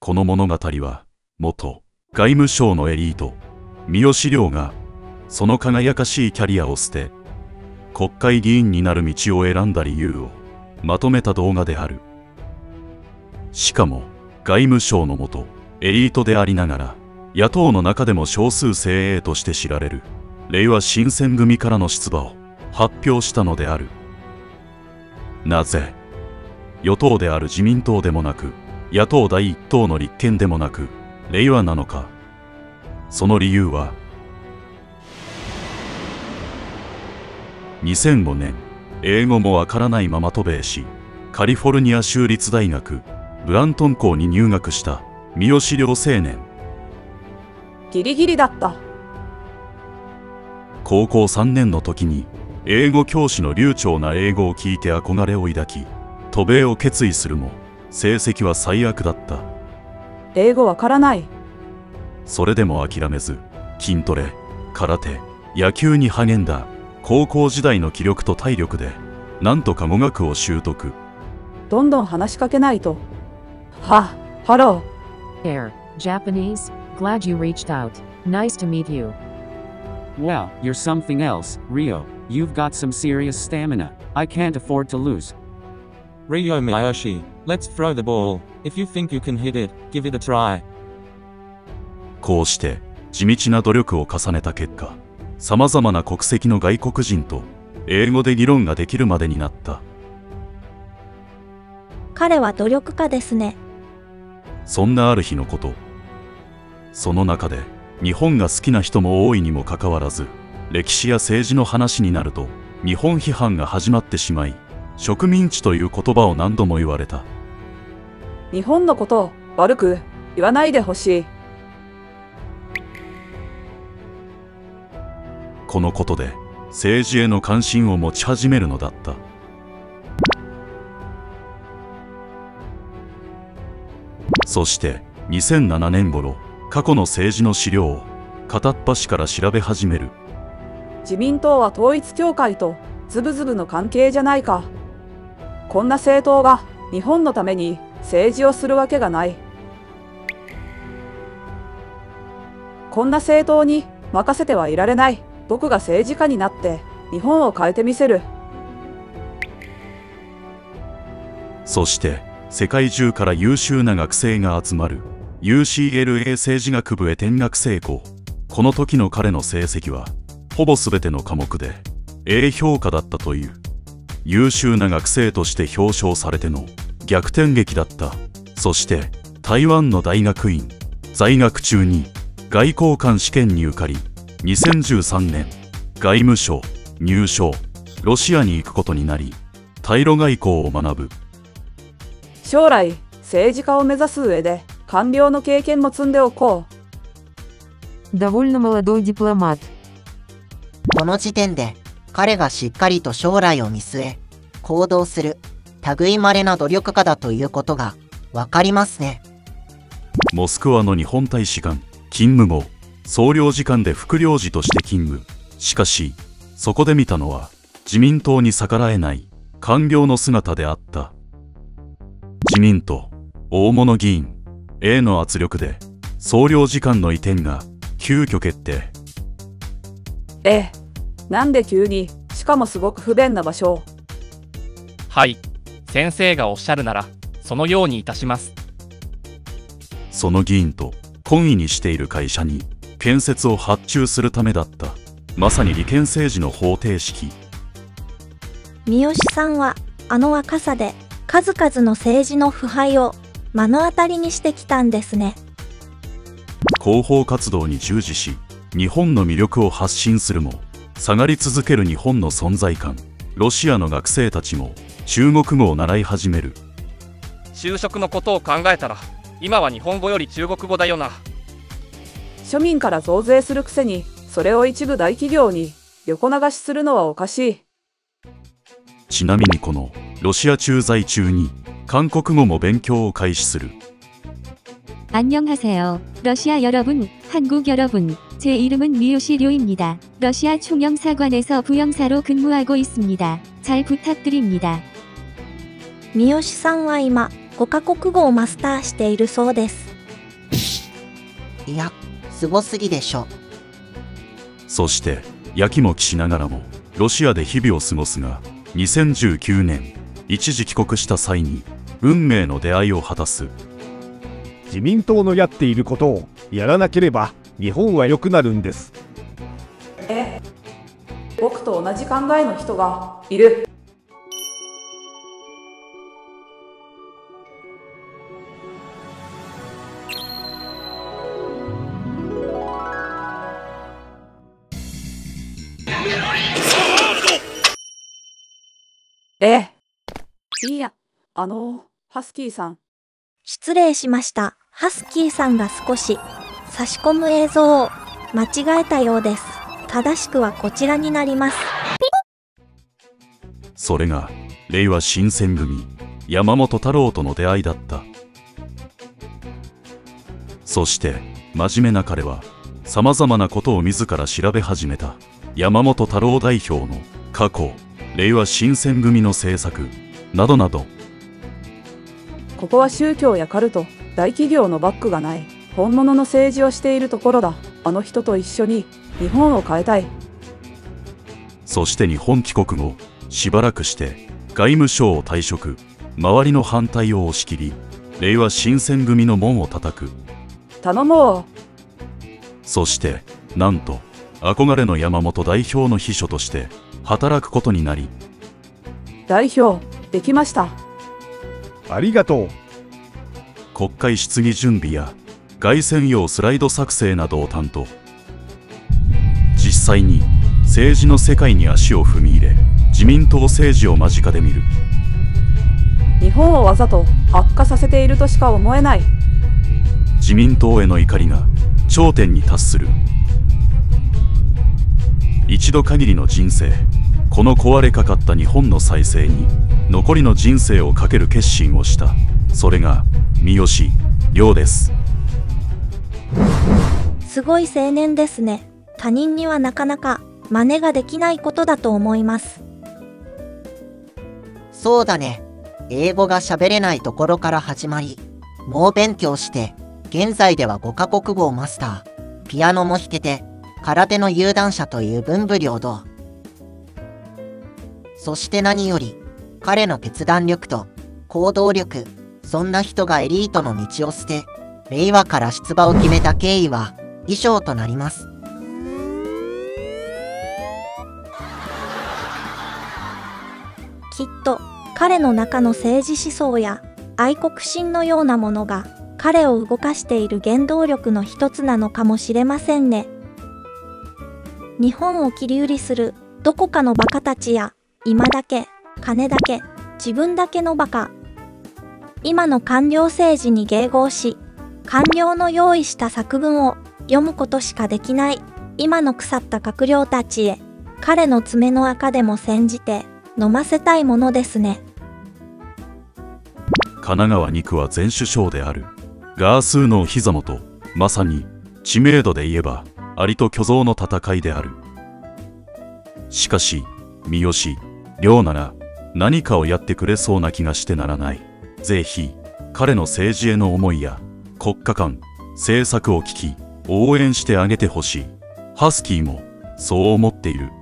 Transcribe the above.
この物語は、元外務省のエリート、三好亮が、その輝かしいキャリアを捨て、国会議員になる道を選んだ理由をまとめた動画である。しかも、外務省の元エリートでありながら、野党の中でも少数精鋭として知られる、れいわ新選組からの出馬を発表したのである。なぜ、与党である自民党でもなく、野党第一党の立憲でもなく、れいわなのか。その理由は、2005年、英語もわからないまま渡米し、カリフォルニア州立大学ブラントン校に入学した三好亮青年。 ギリギリだった。 高校3年の時に英語教師の流暢な英語を聞いて憧れを抱き、渡米を決意するも成績は最悪だった。 英語わからない。 それでも諦めず、筋トレ、空手、野球に励んだ。高校時代の気力と体力でなんとか語学を習得。 どんどん話しかけないと。ハロー。Air, Japanese, glad you reached out. Nice to meet you. Wow, you're something else, Ryo. You've got some serious stamina. I can't afford to lose. Ryo Miyoshi, let's throw the ball. If you think you can hit it, give it a try. こうして地道な努力を重ねた結果、さまざまな国籍の外国人と英語で議論ができるまでになった。 彼は努力家ですね。 そんなある日のこと、その中で日本が好きな人も多いにもかかわらず、歴史や政治の話になると日本批判が始まってしまい、植民地という言葉を何度も言われた。 日本のことを悪く言わないでほしい。 このことで政治への関心を持ち始めるのだった。そして2007年頃、過去の政治の資料を片っ端から調べ始める。 自民党は統一教会とズブズブの関係じゃないか。こんな政党が日本のために政治をするわけがない。こんな政党に任せてはいられない。僕が政治家になって日本を変えてみせる。 そして世界中から優秀な学生が集まる UCLA 政治学部へ転学成功。この時の彼の成績はほぼ全ての科目で A 評価だったという。優秀な学生として表彰されての逆転劇だった。そして台湾の大学院在学中に外交官試験に受かり、2013年外務省入省、ロシアに行くことになり、対ロ外交を学ぶ。 将来政治家を目指す上で官僚の経験も積んでおこう。Довольно молодой дипломат。 この時点で彼がしっかりと将来を見据え行動する類まれな努力家だということがわかりますね。 モスクワの日本大使館勤務後、総領事館で副領事として勤務。しかしそこで見たのは自民党に逆らえない官僚の姿であった。自民党大物議員 A の圧力で総領事館の移転が急遽決定。 なんで急に、しかもすごく不便な場所。 はい、先生がおっしゃるならそのようにいたします。 その議員と懇意にしている会社に建設を発注するためだった。まさに利権政治の方程式。 三好さんはあの若さで数々の政治の腐敗を目の当たりにしてきたんですね。 広報活動に従事し、日本の魅力を発信するも下がり続ける日本の存在感。ロシアの学生たちも中国語を習い始める。 就職のことを考えたら今は日本語より中国語だよな。 庶民から増税するくせにそれを一部大企業に横流しするのはおかしい。 ちなみにこのロシア駐在中に韓国語も勉強を開始する。 안녕하세요. 러시아 여러분, 한국 여러분. 제 이름은 미요시료입니다. 러시아 총영사관에서 부영사로 근무하고 있습니다. 잘 부탁드립니다. 三好さんは今5カ国語をマスターしているそうです。 いや、すごすぎでしょ。 そしてやきもきしながらもロシアで日々を過ごすが、2019年一時帰国した際に運命の出会いを果たす。 自民党のやっていることをやらなければ日本は良くなるんです。 僕と同じ考えの人がいる。いや、ハスキーさん。 失礼しました。ハスキーさんが少し差し込む映像を間違えたようです。正しくはこちらになります。 それが令和新選組山本太郎との出会いだった。そして真面目な彼はさまざまなことを自ら調べ始めた。山本太郎代表の過去、令和新選組の政策などなど。 ここは宗教やカルト、大企業のバックがない本物の政治をしているところだ。あの人と一緒に日本を変えたい。 そして日本帰国後しばらくして外務省を退職。周りの反対を押し切り令和新選組の門を叩く。 頼もう。 そしてなんと憧れの山本代表の秘書として働くことになり、 代表できました。 ありがとう。 国会質疑準備や外専用スライド作成などを担当。実際に政治の世界に足を踏み入れ、自民党政治を間近で見る。 日本をわざと悪化させているとしか思えない。 自民党への怒りが頂点に達する。一度限りの人生、この壊れかかった日本の再生に残りの人生をかける決心をした。それが三好亮です。 すごい青年ですね。他人にはなかなか真似ができないことだと思います。 そうだね。英語が喋れないところから始まり、猛勉強して、現在では5カ国語をマスター。ピアノも弾けて、空手の有段者という文武両道。そして何より、彼の決断力と行動力、そんな人がエリートの道を捨て、令和から出馬を決めた経緯は、以上となります。 きっと、彼の中の政治思想や愛国心のようなものが、彼を動かしている原動力の一つなのかもしれませんね。日本を切り売りするどこかのバカたちや、今だけ、金だけ、自分だけのバカ。今の官僚政治に迎合し、官僚の用意した作文を読むことしかできない今の腐った閣僚たちへ、彼の爪の赤でも煎じて飲ませたいものですね。 神奈川2区は前首相であるガースーの膝元。まさに知名度で言えばアリと巨像の戦いである。しかし三好亮なら何かをやってくれそうな気がしてならない。ぜひ彼の政治への思いや国家観、政策を聞き応援してあげてほしい。ハスキーもそう思っている。